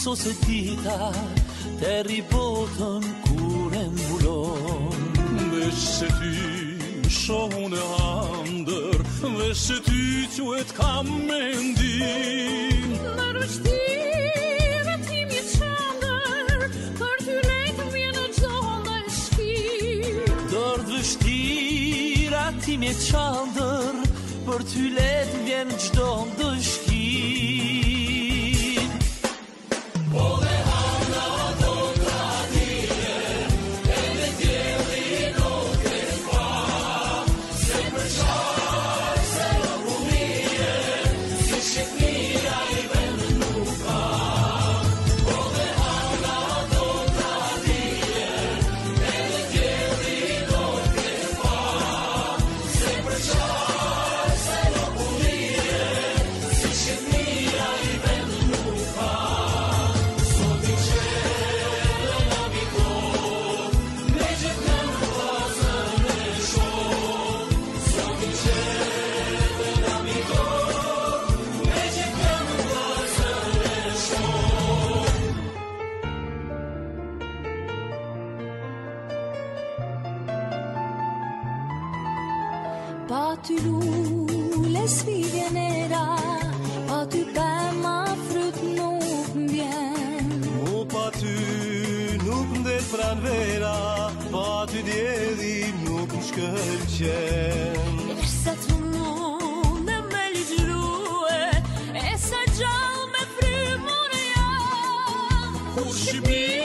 se dita Terri botën kur e mbulon Veç se ty shohun e handër Veç se ty quet kam mendim Në rështire ti mje qandër Për ty lejtë vjen në gjohën dhe shkir Dërdë vështira ti mje qandër Për ty letë vjen gjdo ndëshkir Pa ty lule svidje nera Pa ty pema fryt nuk mbjen Mu pa ty nuk ndet pran vera Pa ty djedhi nuk më shkëlqen Ersa të munde me ligjrue E sa gjall me frymur ja Kur Shqipëria